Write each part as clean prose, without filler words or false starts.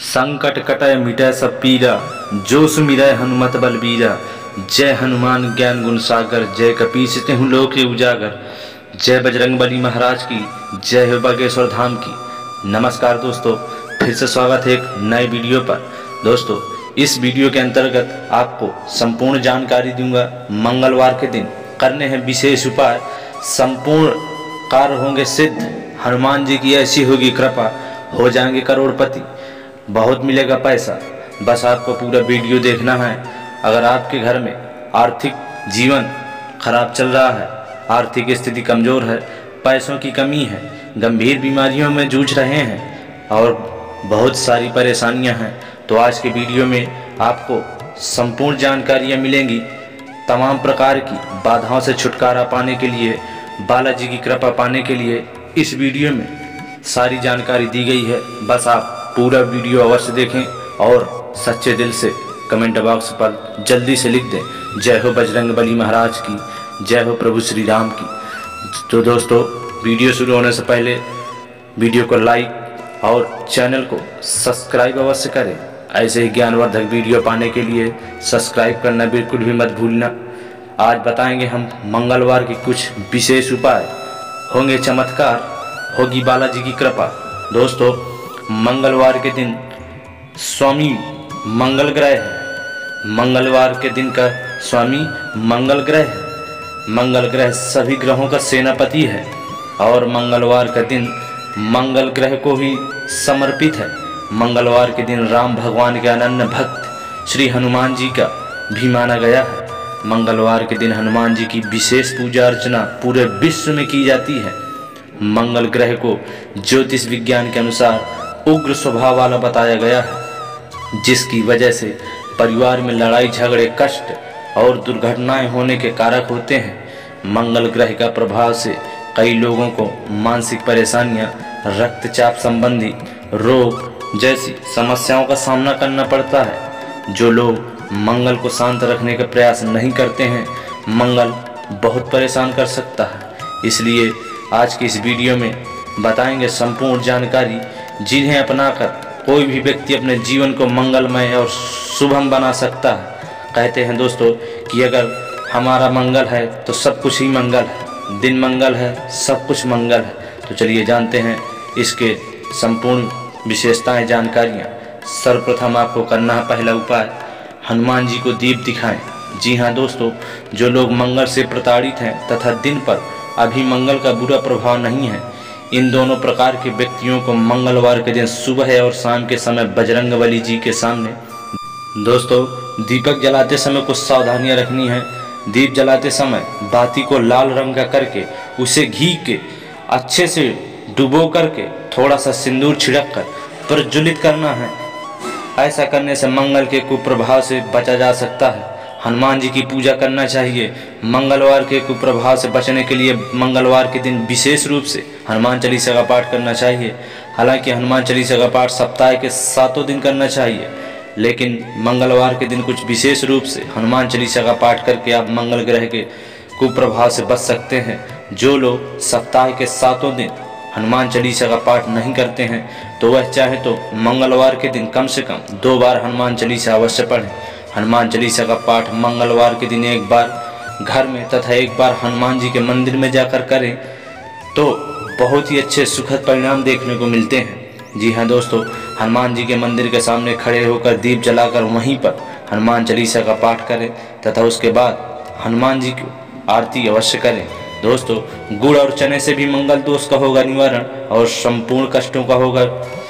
संकट कटय मिटय सब पीरा, जो सुमिरै हनुमत बलबीरा। जय हनुमान ज्ञान गुण सागर, जय कपीस तिहुँ लोक उजागर। जय बजरंगबली महाराज की, जय हो बागेश्वर धाम की। नमस्कार दोस्तों, फिर से स्वागत है एक नए वीडियो पर। दोस्तों, इस वीडियो के अंतर्गत आपको संपूर्ण जानकारी दूंगा। मंगलवार के दिन करने हैं विशेष उपाय, संपूर्ण कार्य होंगे सिद्ध। हनुमान जी की ऐसी होगी कृपा, हो जाएंगे करोड़पति, बहुत मिलेगा पैसा। बस आपको पूरा वीडियो देखना है। अगर आपके घर में आर्थिक जीवन खराब चल रहा है, आर्थिक स्थिति कमज़ोर है, पैसों की कमी है, गंभीर बीमारियों में जूझ रहे हैं और बहुत सारी परेशानियां हैं, तो आज के वीडियो में आपको संपूर्ण जानकारियां मिलेंगी। तमाम प्रकार की बाधाओं से छुटकारा पाने के लिए, बालाजी की कृपा पाने के लिए इस वीडियो में सारी जानकारी दी गई है। बस आप पूरा वीडियो अवश्य देखें और सच्चे दिल से कमेंट बॉक्स पर जल्दी से लिख दें, जय हो बजरंगबली महाराज की, जय हो प्रभु श्री राम की। तो दोस्तों, वीडियो शुरू होने से पहले वीडियो को लाइक और चैनल को सब्सक्राइब अवश्य करें। ऐसे ही ज्ञानवर्धक वीडियो पाने के लिए सब्सक्राइब करना बिल्कुल भी मत भूलना। आज बताएंगे हम मंगलवार की कुछ विशेष उपाय, होंगे चमत्कार, होगी बालाजी की कृपा। दोस्तों, मंगलवार के दिन स्वामी मंगल ग्रह है। मंगलवार के दिन का स्वामी मंगल ग्रह है। मंगल ग्रह सभी ग्रहों का सेनापति है और मंगलवार का दिन मंगल ग्रह को ही समर्पित है। मंगलवार के दिन राम भगवान के अनन्य भक्त श्री हनुमान जी का भी माना गया है। मंगलवार के दिन हनुमान जी की विशेष पूजा अर्चना पूरे विश्व में की जाती है। मंगल ग्रह को ज्योतिष विज्ञान के अनुसार उग्र स्वभाव वाला बताया गया है, जिसकी वजह से परिवार में लड़ाई झगड़े, कष्ट और दुर्घटनाएं होने के कारक होते हैं। मंगल ग्रह का प्रभाव से कई लोगों को मानसिक परेशानियां, रक्तचाप संबंधी रोग जैसी समस्याओं का सामना करना पड़ता है। जो लोग मंगल को शांत रखने का प्रयास नहीं करते हैं, मंगल बहुत परेशान कर सकता है। इसलिए आज की इस वीडियो में बताएंगे संपूर्ण जानकारी, जिन्हें अपनाकर कोई भी व्यक्ति अपने जीवन को मंगलमय और शुभम बना सकता है। कहते हैं दोस्तों कि अगर हमारा मंगल है तो सब कुछ ही मंगल है, दिन मंगल है सब कुछ मंगल है। तो चलिए जानते हैं इसके संपूर्ण विशेषताएं, जानकारियाँ। सर्वप्रथम आपको करना है पहला उपाय, हनुमान जी को दीप दिखाएं। जी हाँ दोस्तों, जो लोग मंगल से प्रताड़ित हैं तथा दिन पर अभी मंगल का बुरा प्रभाव नहीं है, इन दोनों प्रकार के व्यक्तियों को मंगलवार के दिन सुबह और शाम के समय बजरंगबली जी के सामने दोस्तों दीपक जलाते समय कुछ सावधानियां रखनी है। दीप जलाते समय बाती को लाल रंग का करके उसे घी के अच्छे से डुबो करके थोड़ा सा सिंदूर छिड़क कर प्रज्वलित करना है। ऐसा करने से मंगल के कुप्रभाव से बचा जा सकता है। हनुमान जी की पूजा करना चाहिए। मंगलवार के कुप्रभाव से बचने के लिए मंगलवार के दिन विशेष रूप से हनुमान चालीसा का पाठ करना चाहिए। हालांकि हनुमान चालीसा का पाठ सप्ताह के 7 दिन करना चाहिए, लेकिन मंगलवार के दिन कुछ विशेष रूप से हनुमान चालीसा का पाठ करके आप मंगल ग्रह के कुप्रभाव से बच सकते हैं। जो लोग सप्ताह के 7 दिन हनुमान चालीसा का पाठ नहीं करते हैं, तो वह चाहे तो मंगलवार के दिन कम से कम 2 बार हनुमान चालीसा अवश्य पढ़ें। हनुमान चालीसा का पाठ मंगलवार के दिन 1 बार घर में तथा 1 बार हनुमान जी के मंदिर में जाकर करें तो बहुत ही अच्छे सुखद परिणाम देखने को मिलते हैं। जी हाँ दोस्तों, हनुमान जी के मंदिर के सामने खड़े होकर दीप जलाकर वहीं पर हनुमान चालीसा का पाठ करें तथा उसके बाद हनुमान जी की आरती अवश्य करें। दोस्तों, गुड़ और चने से भी मंगल दोष का होगा निवारण और संपूर्ण कष्टों का होगा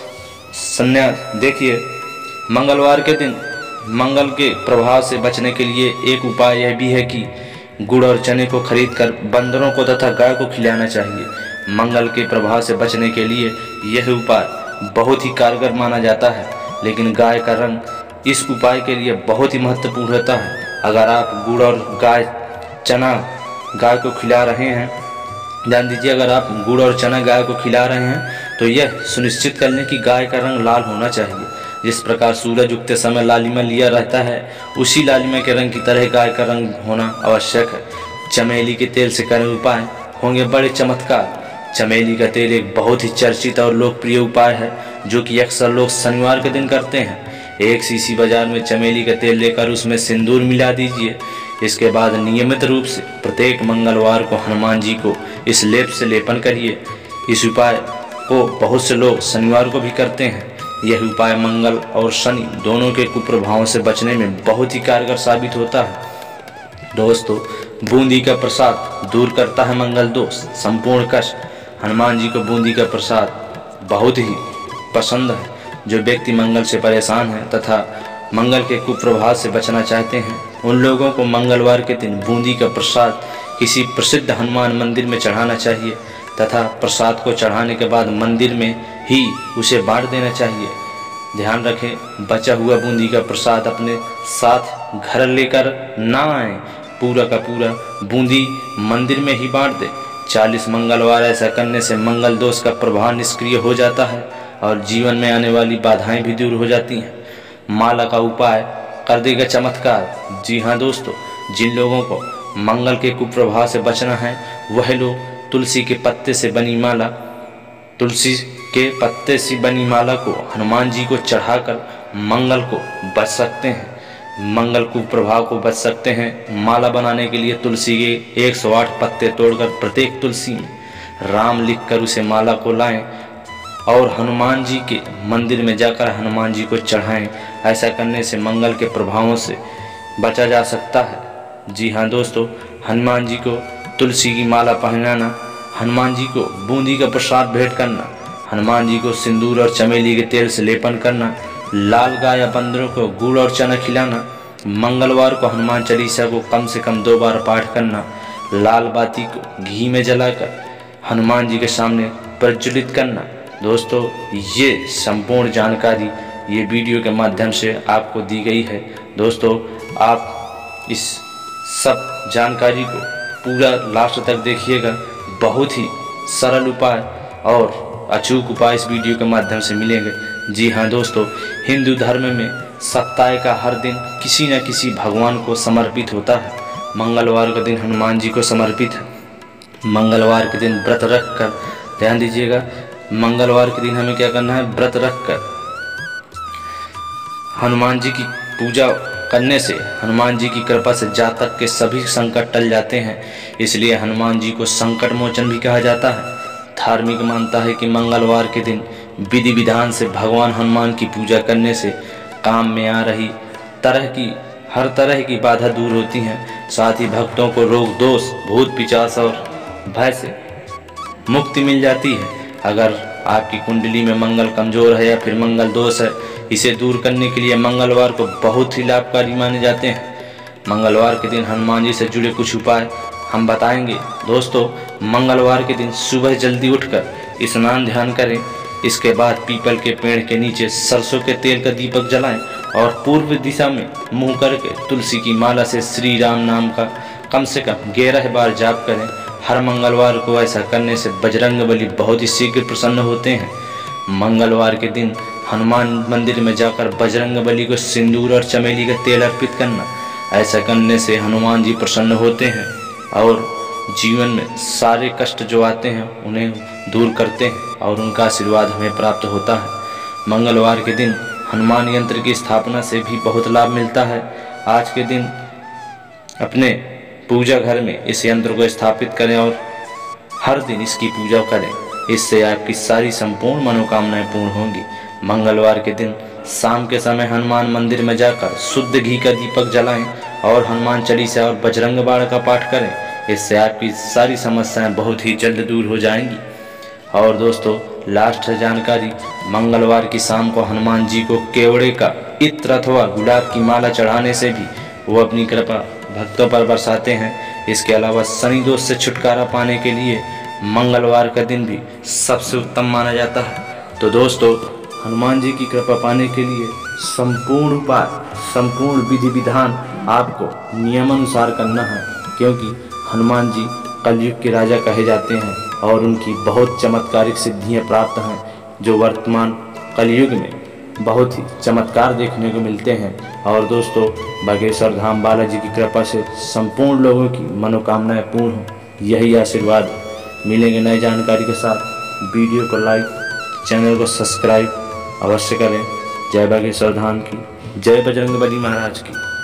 संन्यास। देखिए, मंगलवार के दिन मंगल के प्रभाव से बचने के लिए एक उपाय यह भी है कि गुड़ और चने को खरीदकर बंदरों को तथा गाय को खिलाना चाहिए। मंगल के प्रभाव से बचने के लिए यह उपाय बहुत ही कारगर माना जाता है, लेकिन गाय का रंग इस उपाय के लिए बहुत ही महत्वपूर्ण होता है। अगर आप गुड़ और चना गाय को खिला रहे हैं, ध्यान दीजिए, अगर आप गुड़ और चना गाय को खिला रहे हैं तो यह सुनिश्चित कर लें कि गाय का रंग लाल होना चाहिए। जिस प्रकार सूरज उगते समय लालिमा लिया रहता है, उसी लालिमा के रंग की तरह गाय का रंग होना आवश्यक है। चमेली के तेल से करें उपाय, होंगे बड़े चमत्कार। चमेली का तेल एक बहुत ही चर्चित और लोकप्रिय उपाय है। जो कि अक्सर लोग शनिवार के दिन करते हैं। एक शीशी बाजार में चमेली का तेल लेकर उसमें सिंदूर मिला दीजिए। इसके बाद नियमित रूप से प्रत्येक मंगलवार को हनुमान जी को इस लेप से लेपन करिए। इस उपाय को बहुत से लोग शनिवार को भी करते हैं। यह उपाय मंगल और शनि दोनों के कुप्रभावों से बचने में बहुत ही कारगर साबित होता है। दोस्तों, बूंदी का प्रसाद दूर करता है मंगल दोष, संपूर्ण कष्ट। हनुमान जी को बूंदी का प्रसाद बहुत ही पसंद है। जो व्यक्ति मंगल से परेशान है तथा मंगल के कुप्रभाव से बचना चाहते हैं, उन लोगों को मंगलवार के दिन बूंदी का प्रसाद किसी प्रसिद्ध हनुमान मंदिर में चढ़ाना चाहिए तथा प्रसाद को चढ़ाने के बाद मंदिर में ही उसे बांट देना चाहिए। ध्यान रखें, बचा हुआ बूंदी का प्रसाद अपने साथ घर लेकर ना आए। पूरा का पूरा बूंदी मंदिर में ही बांट दे। 40 मंगलवार ऐसा करने से मंगल दोष का प्रभाव निष्क्रिय हो जाता है और जीवन में आने वाली बाधाएं भी दूर हो जाती हैं। माला का उपाय कर देगा चमत्कार। जी हाँ दोस्तों, जिन लोगों को मंगल के कुप्रभाव से बचना है वह लोग तुलसी के पत्ते से बनी माला को हनुमान जी को चढ़ाकर मंगल को बच सकते हैं, मंगल कुप्रभाव को बच सकते हैं। माला बनाने के लिए तुलसी के 108 पत्ते तोड़कर प्रत्येक तुलसी में राम लिखकर उसे माला को लाएं और हनुमान जी के मंदिर में जाकर हनुमान जी को चढ़ाएं। ऐसा करने से मंगल के प्रभावों से बचा जा सकता है। जी हाँ दोस्तों, हनुमान जी को तुलसी की माला पहनाना, हनुमान जी को बूंदी का प्रसाद भेंट करना, हनुमान जी को सिंदूर और चमेली के तेल से लेपन करना, लाल गाय या बंदरों को गुड़ और चना खिलाना, मंगलवार को हनुमान चालीसा को कम से कम 2 बार पाठ करना, लाल बाती को घी में जलाकर हनुमान जी के सामने प्रज्वलित करना। दोस्तों, ये संपूर्ण जानकारी ये वीडियो के माध्यम से आपको दी गई है। दोस्तों, आप इस सब जानकारी को पूरा लास्ट तक देखिएगा। बहुत ही सरल उपाय और अचूक उपाय इस वीडियो के माध्यम से मिलेंगे। जी हाँ दोस्तों, हिंदू धर्म में सप्ताह का हर दिन किसी न किसी भगवान को समर्पित होता है। मंगलवार का दिन हनुमान जी को समर्पित है। मंगलवार के दिन व्रत रख कर, ध्यान दीजिएगा, मंगलवार के दिन हमें क्या करना है, व्रत रख कर हनुमान जी की पूजा करने से हनुमान जी की कृपा से जातक के सभी संकट टल जाते हैं। इसलिए हनुमान जी को संकट मोचन भी कहा जाता है। धार्मिक मानता है कि मंगलवार के दिन विधि विधान से भगवान हनुमान की पूजा करने से काम में आ रही हर तरह की बाधा दूर होती हैं। साथ ही भक्तों को रोग दोष, भूत पिशाच और भय से मुक्ति मिल जाती है। अगर आपकी कुंडली में मंगल कमजोर है या फिर मंगल दोष है, इसे दूर करने के लिए मंगलवार को बहुत ही लाभकारी माने जाते हैं। मंगलवार के दिन हनुमान जी से जुड़े कुछ उपाय हम बताएंगे। दोस्तों, मंगलवार के दिन सुबह जल्दी उठकर स्नान ध्यान करें। इसके बाद पीपल के पेड़ के नीचे सरसों के तेल का दीपक जलाएं और पूर्व दिशा में मुंह करके तुलसी की माला से श्री राम नाम का कम से कम 11 बार जाप करें। हर मंगलवार को ऐसा करने से बजरंगबली बहुत ही शीघ्र प्रसन्न होते हैं। मंगलवार के दिन हनुमान मंदिर में जाकर बजरंगबली को सिंदूर और चमेली का तेल अर्पित करना। ऐसा करने से हनुमान जी प्रसन्न होते हैं और जीवन में सारे कष्ट जो आते हैं उन्हें दूर करते हैं और उनका आशीर्वाद हमें प्राप्त होता है। मंगलवार के दिन हनुमान यंत्र की स्थापना से भी बहुत लाभ मिलता है। आज के दिन अपने पूजा घर में इस यंत्र को स्थापित करें और हर दिन इसकी पूजा करें। इससे आपकी सारी संपूर्ण मनोकामनाएं पूर्ण होंगी। मंगलवार के दिन शाम के समय हनुमान मंदिर में जाकर शुद्ध घी का दीपक जलाएं और हनुमान चालीसा और बजरंग बाण का पाठ करें। इससे आपकी सारी समस्याएं बहुत ही जल्द दूर हो जाएंगी। और दोस्तों, लास्ट जानकारी, मंगलवार की शाम को हनुमान जी को केवड़े का इत्र अथवा गुलाब की माला चढ़ाने से भी वो अपनी कृपा भक्तों पर बरसाते हैं। इसके अलावा शनि दोष से छुटकारा पाने के लिए मंगलवार का दिन भी सबसे उत्तम माना जाता है। तो दोस्तों, हनुमान जी की कृपा पाने के लिए संपूर्ण उपाय, संपूर्ण विधि विधान आपको नियमानुसार करना है, क्योंकि हनुमान जी कलयुग के राजा कहे जाते हैं और उनकी बहुत चमत्कारिक सिद्धियां प्राप्त हैं, जो वर्तमान कलयुग में बहुत ही चमत्कार देखने को मिलते हैं। और दोस्तों, बागेश्वर धाम बालाजी की कृपा से संपूर्ण लोगों की मनोकामनाएं पूर्ण हो, यही आशीर्वाद। मिलेंगे नई जानकारी के साथ। वीडियो को लाइक, चैनल को सब्सक्राइब अवश्य करें। जय बागेश्वर धाम की, जय बजरंगबली महाराज की।